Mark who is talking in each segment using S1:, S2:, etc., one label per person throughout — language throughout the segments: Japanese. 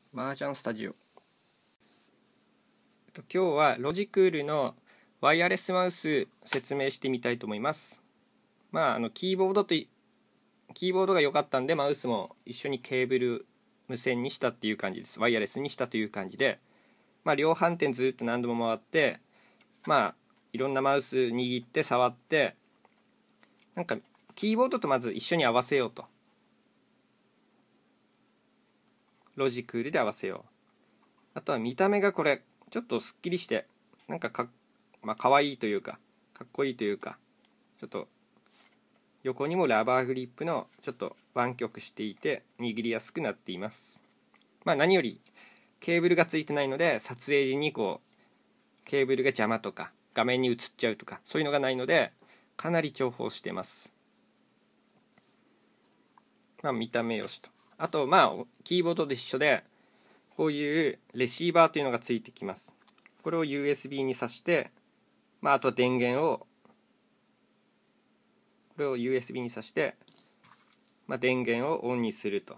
S1: 麻雀スタジオ。今日はロジクールのワイヤレスマウス説明してみたいと思います。キーボードが良かったんで、マウスも一緒にケーブル無線にしたっていう感じです。ワイヤレスにしたという感じで、量販店ずっと何度も回って、いろんなマウス握って触って、キーボードとまず一緒に合わせようと。ロジクールで合わせよう。あとは見た目がこれちょっとすっきりしてかわいいというかかっこいいというか、ちょっと横にもラバーグリップのちょっと湾曲していて握りやすくなっています。何よりケーブルがついてないので、撮影時にケーブルが邪魔とか画面に映っちゃうとかそういうのがないので、かなり重宝してます。見た目よしと、あとキーボードと一緒でこういうレシーバーというのがついてきます。これを USB に挿して、あとは電源をこれを USB に挿して、電源をオンにすると。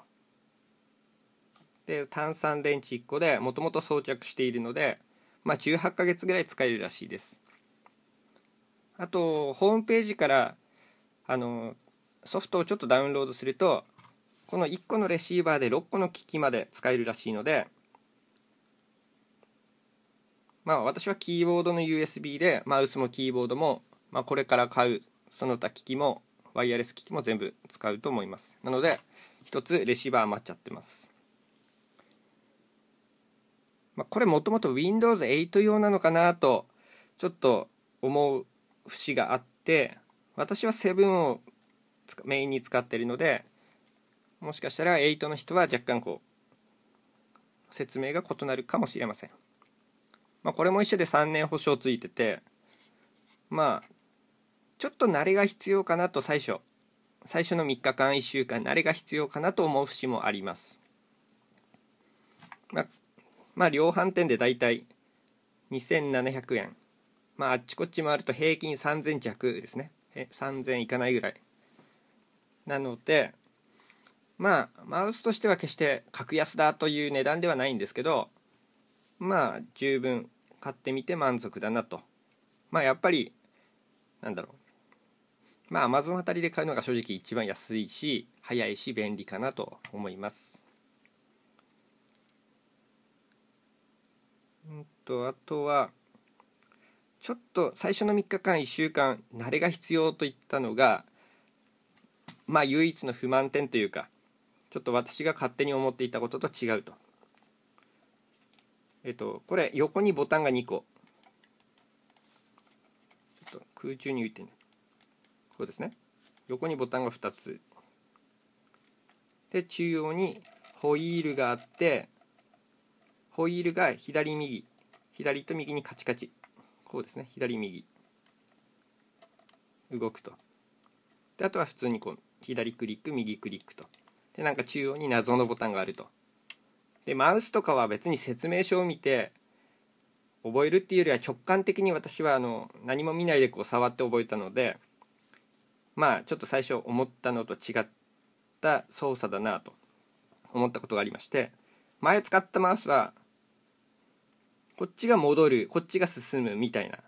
S1: で、単3電池1個でもともと装着しているので、18ヶ月ぐらい使えるらしいです。あとホームページからソフトをちょっとダウンロードすると、この1個のレシーバーで6個の機器まで使えるらしいので、私はキーボードの USB で、マウスもキーボードも、これから買うその他機器もワイヤレス機器も全部使うと思います。なので一つレシーバー余っちゃってます。これもともと Windows 8用なのかなとちょっと思う節があって、私は7をメインに使っているので、もしかしたら8の人は若干説明が異なるかもしれません。これも一緒で3年保証ついてて、ちょっと慣れが必要かなと、最初の3日間1週間慣れが必要かなと思う節もあります。量販店でだいたい2700円、あっちこっち回ると平均3000弱ですね。3000いかないぐらいなので、マウスとしては決して格安だという値段ではないんですけど、十分買ってみて満足だなと。やっぱりAmazon あたりで買うのが正直一番安いし早いし便利かなと思います。あとはちょっと最初の3日間1週間慣れが必要といったのが、唯一の不満点というか、ちょっと私が勝手に思っていたことと違うと。これ横にボタンが2個、ちょっと空中に浮いてる、こうですね。横にボタンが2つで、中央にホイールがあって、ホイールが左と右にカチカチ、こうですね、左右動くと。で、あとは普通に左クリック右クリックと。で、中央に謎のボタンがあると。で、マウスとかは別に説明書を見て覚えるっていうよりは直感的に私は何も見ないで触って覚えたので、ちょっと最初思ったのと違った操作だなと思ったことがありまして、前使ったマウスはこっちが戻る、こっちが進むみたいな、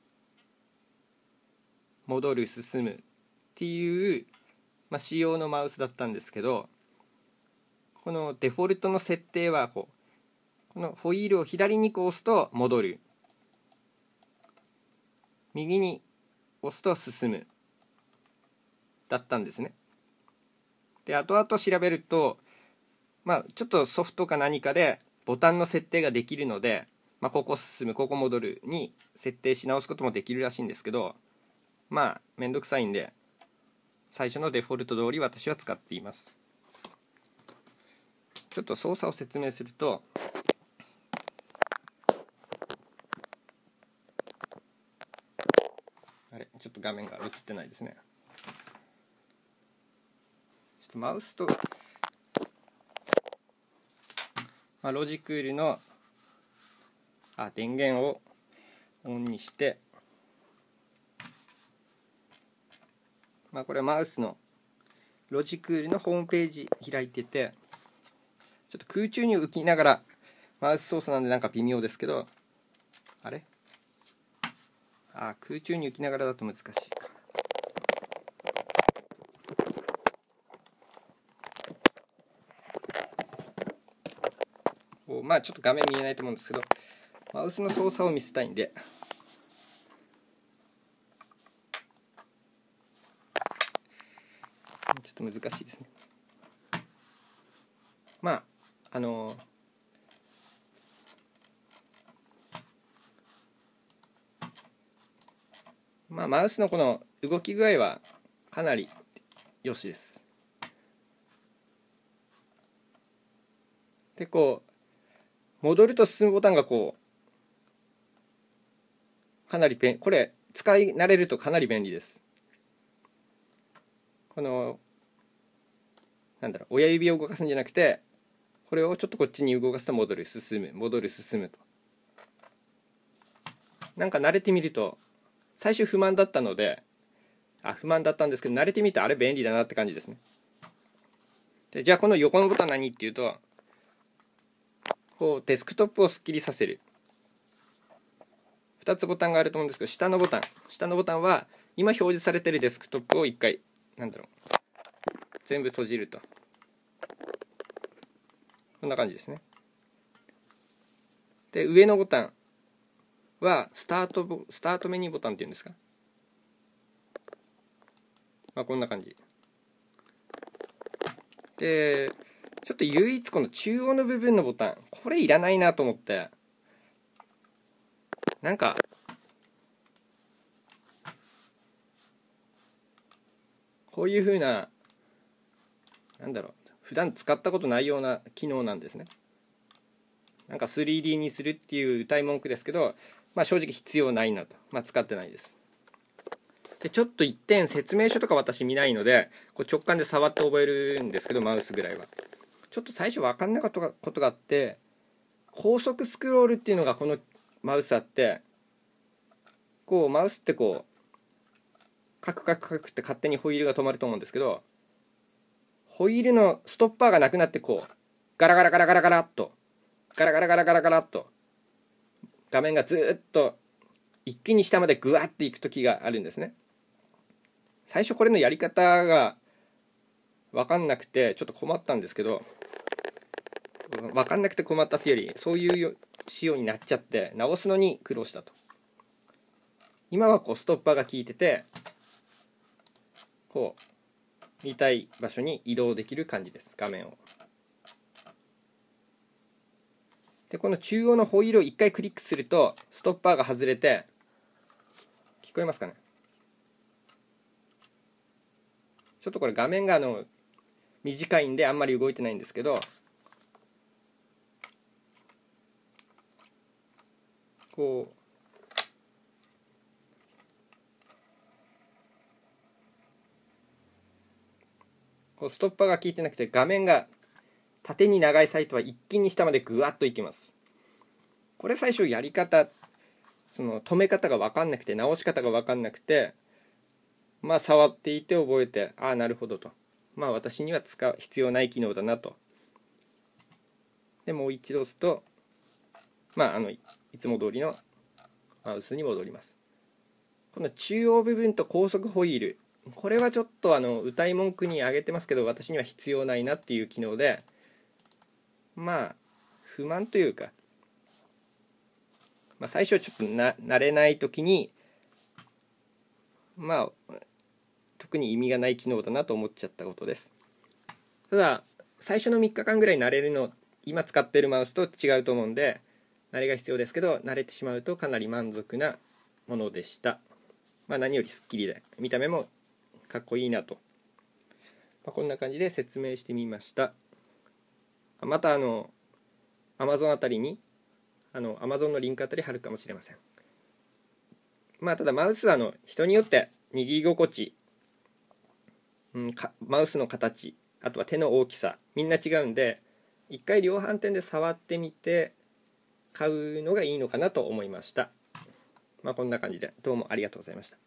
S1: 戻る進むっていう、仕様のマウスだったんですけど、このデフォルトの設定はこのホイールを左に押すと戻る、右に押すと進むだったんですね。で、後々調べると、ちょっとソフトか何かでボタンの設定ができるので、ここ進むここ戻るに設定し直すこともできるらしいんですけど、めんどくさいんで最初のデフォルト通り私は使っています。ちょっと操作を説明すると、ちょっと画面が映ってないですね。ちょっとマウスとロジクールの電源をオンにして、これはマウスのロジクールのホームページ開いてて、 ちょっと空中に浮きながらマウス操作なんでなんか微妙ですけど、あれ、空中に浮きながらだと難しいか。まあちょっと画面見えないと思うんですけど、マウスの操作を見せたいんで、ちょっと難しいですね。まあマウスのこの動き具合はかなり良しです。でこう戻ると進むボタンがこうかなりこれ使い慣れるとかなり便利です。この親指を動かすんじゃなくて、これをちょっとこっちに動かすと戻る進む戻る進むと、なんか慣れてみると最初不満だったんですけど、慣れてみるとあれ便利だなって感じですね。でじゃあこの横のボタン何っていうと、こうデスクトップをスッキリさせる2つボタンがあると思うんですけど、下のボタンは今表示されているデスクトップを一回全部閉じると、こんな感じですね。で上のボタンはスタートメニューボタンっていうんですか、こんな感じで、ちょっと唯一この中央の部分のボタン、これいらないなと思って、なんかこういう風な普段使ったことないような機能なんですね。なんか 3D にするっていう歌い文句ですけど、正直必要ないなと、使ってないです。でちょっと一点説明書とか私見ないので、こう直感で触って覚えるんですけど、マウスぐらいはちょっと最初分かんなかったことがあって、高速スクロールっていうのがこのマウスあって、こうマウスってこうカクカクカクって勝手にホイールが止まると思うんですけど、ホイールのストッパーがなくなって、こうガラガラガラガラガラっと画面がずっと一気に下までグワッていく時があるんですね。最初これのやり方が分かんなくてちょっと困ったんですけど、分かんなくて困ったっていうより、そういう仕様になっちゃって直すのに苦労したと。今はこうストッパーが効いてて、こう見たい場所に移動できる感じです、画面を。でこの中央のホイールを1回クリックするとストッパーが外れて、聞こえますかね。ちょっとこれ画面が短いんであんまり動いてないんですけど、こうストッパーが効いてなくて、画面が縦に長いサイトは一気に下までグワッといきます。これ最初やり方、その止め方が分かんなくて、直し方が分かんなくて、触っていて覚えて、なるほどと、私には必要ない機能だなと。でもう一度押すといつも通りのマウスに戻ります。この中央部分と高速ホイール、これはちょっと歌い文句に挙げてますけど、私には必要ないなっていう機能で、不満というか、最初はちょっと慣れない時に特に意味がない機能だなと思っちゃったことです。ただ最初の3日間ぐらい慣れるの、今使ってるマウスと違うと思うんで慣れが必要ですけど、慣れてしまうとかなり満足なものでした。何よりスッキリで見た目もかっこいいなと、こんな感じで説明してみました。またAmazon あたりにAmazon のリンクあたり貼るかもしれません。ただマウスは人によって握り心地、マウスの形、あとは手の大きさ、みんな違うんで、一回量販店で触ってみて買うのがいいのかなと思いました。こんな感じでどうもありがとうございました。